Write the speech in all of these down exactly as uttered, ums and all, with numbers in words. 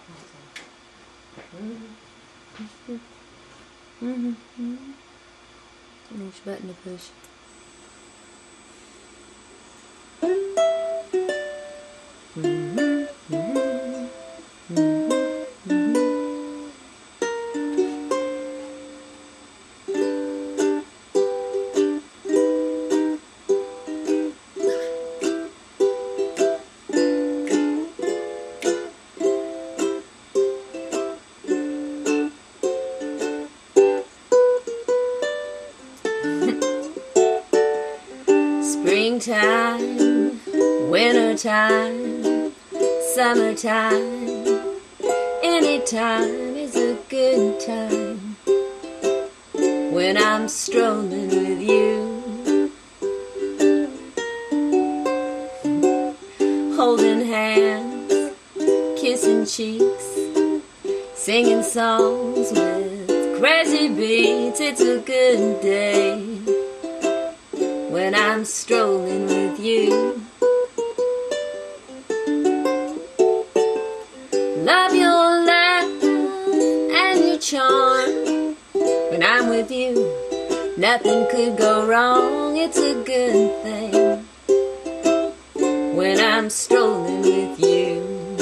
Mm-hmm. Which button to push? Springtime, wintertime, summertime, anytime is a good time when I'm strolling with you, holding hands, kissing cheeks, singing songs with crazy beats. It's a good day when I'm strolling with you. Love your laugh and your charm. When I'm with you, nothing could go wrong. It's a good thing when I'm strolling with you.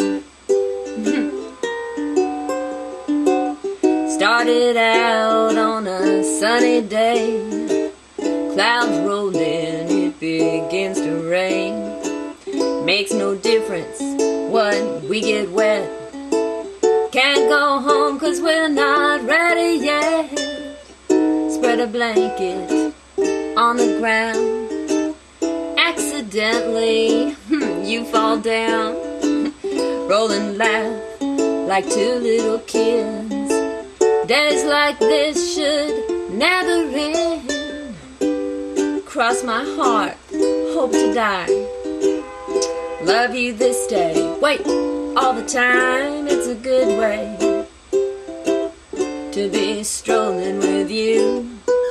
Started out on a sunny day, clouds rolled in, it begins to rain. Makes no difference what we get wet. Can't go home cause we're not ready yet. Spread a blanket on the ground. Accidentally, you fall down. Roll and laugh like two little kids. Days like this should never end. Cross my heart, hope to die. Love you this day, wait, all the time. It's a good way to be strolling with you.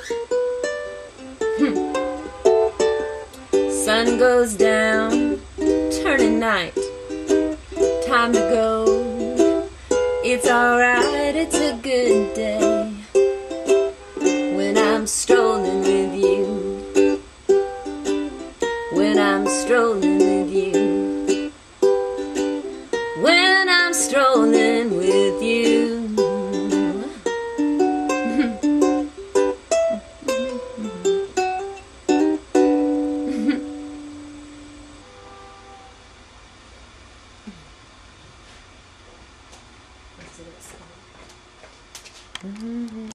Sun goes down, turning night. Time to go, it's alright, it's a good day when I'm strolling with you. When I'm strolling with you. When I'm strolling with you. Mm-hmm.